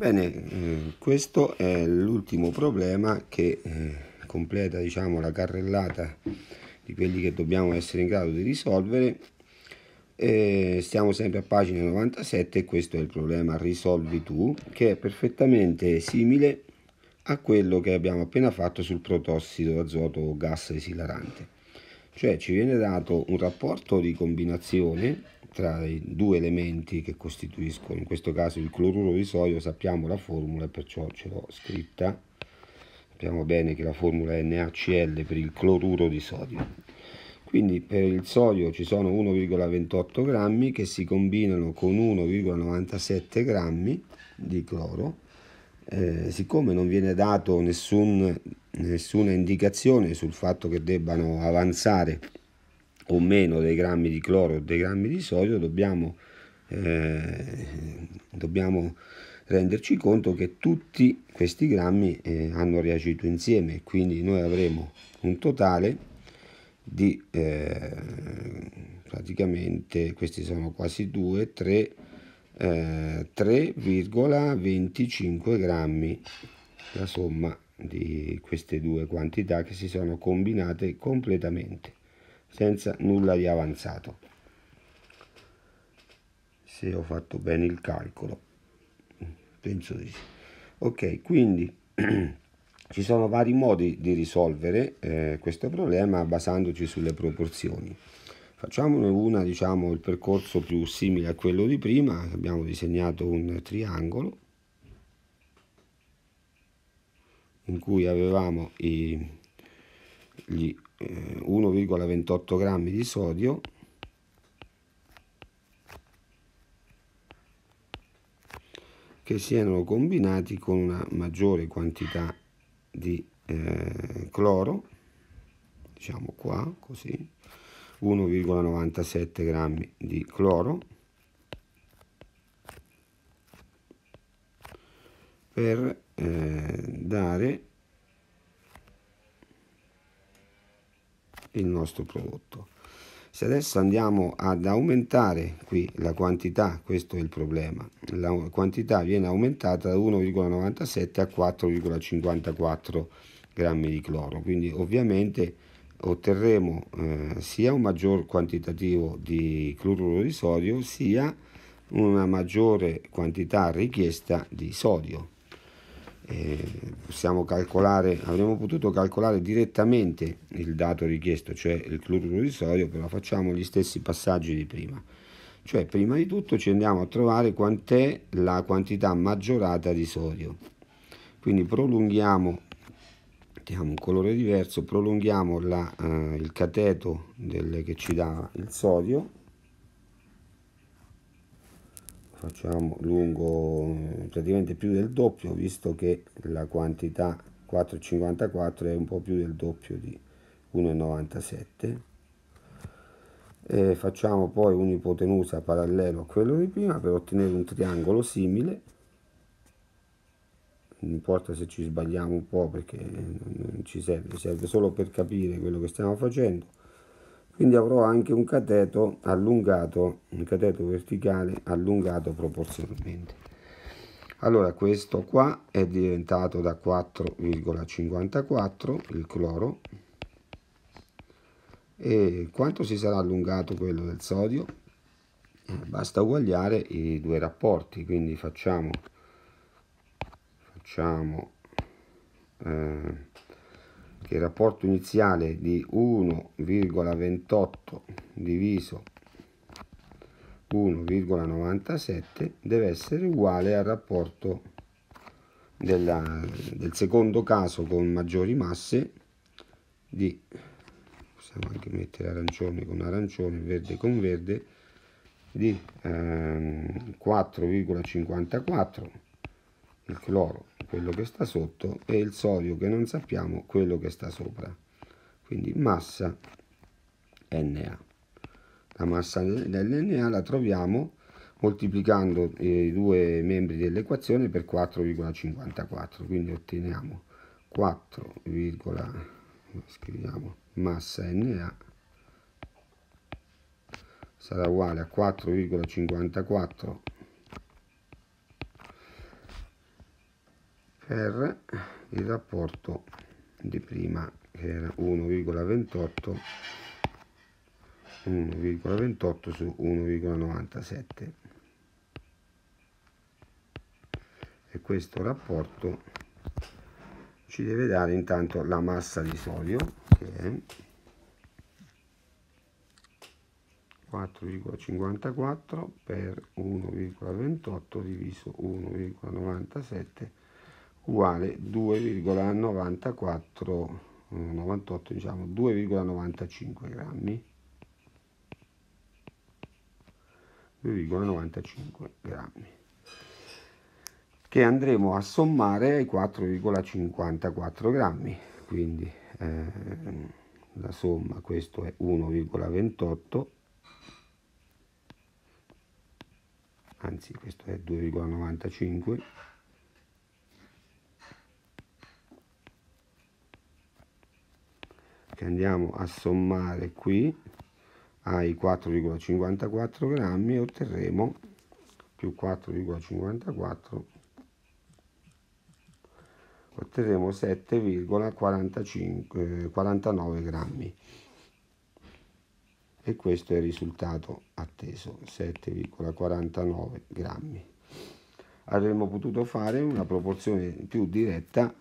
Bene, questo è l'ultimo problema che completa, diciamo, la carrellata di quelli che dobbiamo essere in grado di risolvere. Stiamo sempre a pagina 97 e questo è il problema risolvi tu, che è perfettamente simile a quello che abbiamo appena fatto sul protossido d'azoto gas esilarante. Cioè ci viene dato un rapporto di combinazione tra i due elementi che costituiscono, in questo caso il cloruro di sodio. Sappiamo la formula e perciò ce l'ho scritta. Sappiamo bene che la formula è NaCl per il cloruro di sodio. Quindi per il sodio ci sono 1,28 grammi che si combinano con 1,97 grammi di cloro. Siccome non viene dato nessuna indicazione sul fatto che debbano avanzare o meno dei grammi di cloro o dei grammi di sodio, dobbiamo renderci conto che tutti questi grammi hanno reagito insieme, quindi noi avremo un totale di praticamente, questi sono quasi 3,25 grammi, la somma di queste due quantità che si sono combinate completamente senza nulla di avanzato, se ho fatto bene il calcolo, penso di sì. Ok, quindi ci sono vari modi di risolvere questo problema basandoci sulle proporzioni. Facciamone una, diciamo, il percorso più simile a quello di prima. Abbiamo disegnato un triangolo in cui avevamo gli 1,28 grammi di sodio che si erano combinati con una maggiore quantità di cloro, diciamo qua così, 1,97 grammi di cloro, per dare il nostro prodotto. Se adesso andiamo ad aumentare qui la quantità, questo è il problema, la quantità viene aumentata da 1,97 a 4,54 grammi di cloro, quindi ovviamente otterremo sia un maggior quantitativo di cloruro di sodio sia una maggiore quantità richiesta di sodio. Possiamo calcolare, avremmo potuto calcolare direttamente il dato richiesto, cioè il cloruro di sodio, però facciamo gli stessi passaggi di prima. Cioè, prima di tutto ci andiamo a trovare quant'è la quantità maggiorata di sodio. Quindi prolunghiamo, mettiamo un colore diverso, prolunghiamo il cateto che ci dà il sodio. Facciamo lungo praticamente più del doppio, visto che la quantità 4,54 è un po' più del doppio di 1,97. Facciamo poi un'ipotenusa parallelo a quello di prima per ottenere un triangolo simile. Non importa se ci sbagliamo un po' perché non ci serve solo per capire quello che stiamo facendo. Quindi avrò anche un cateto allungato, un cateto verticale allungato proporzionalmente. Allora questo qua è diventato da 4,54 il cloro. E quanto si sarà allungato quello del sodio? Basta uguagliare i due rapporti, quindi facciamo che il rapporto iniziale di 1,28 diviso 1,97 deve essere uguale al rapporto del secondo caso con maggiori masse di, possiamo anche mettere arancione con arancione, verde con verde, di 4,54 il cloro, quello che sta sotto, e il sodio che non sappiamo, quello che sta sopra. Quindi massa Na. La massa dell'Na la troviamo moltiplicando i due membri dell'equazione per 4,54, quindi otteniamo 4, scriviamo massa Na sarà uguale a 4,54 per il rapporto di prima che era 1,28 su 1,97, e questo rapporto ci deve dare intanto la massa di sodio, che è 4,54 per 1,28 diviso 1,97 uguale 2,94, 98, diciamo 2,95 grammi. 2,95 grammi, che andremo a sommare ai 4,54 grammi. Quindi la somma, questo è 1,28, anzi questo è 2,95, che andiamo a sommare qui ai 4,54 grammi, e otterremo più 4,54, otterremo 7,49 grammi, e questo è il risultato atteso, 7,49 grammi. Avremmo potuto fare una proporzione più diretta,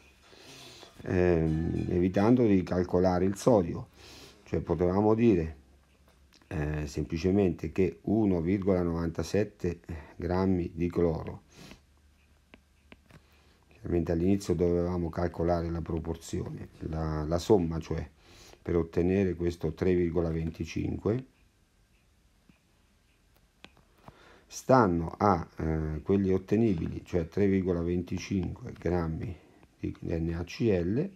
evitando di calcolare il sodio, cioè potevamo dire semplicemente che 1,97 grammi di cloro, chiaramente all'inizio dovevamo calcolare la proporzione, la somma, cioè per ottenere questo 3,25, stanno a quelli ottenibili, cioè 3,25 grammi di NaCl,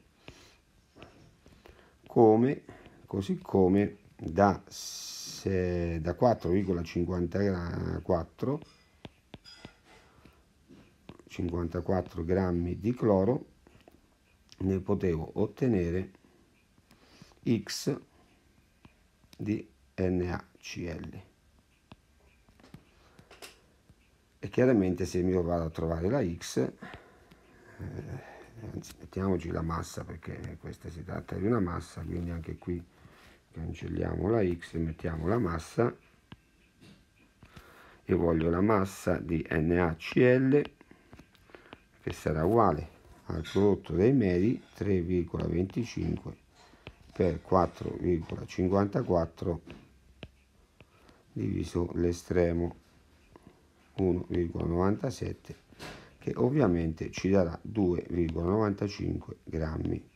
così come da 4,54 grammi di cloro ne potevo ottenere X di NaCl. E chiaramente se io vado a trovare la X, anzi mettiamoci la massa, perché questa si tratta di una massa, quindi anche qui cancelliamo la X e mettiamo la massa. Io voglio la massa di NaCl, che sarà uguale al prodotto dei medi, 3,25 per 4,54 diviso l'estremo 1,97, che ovviamente ci darà 2,95 grammi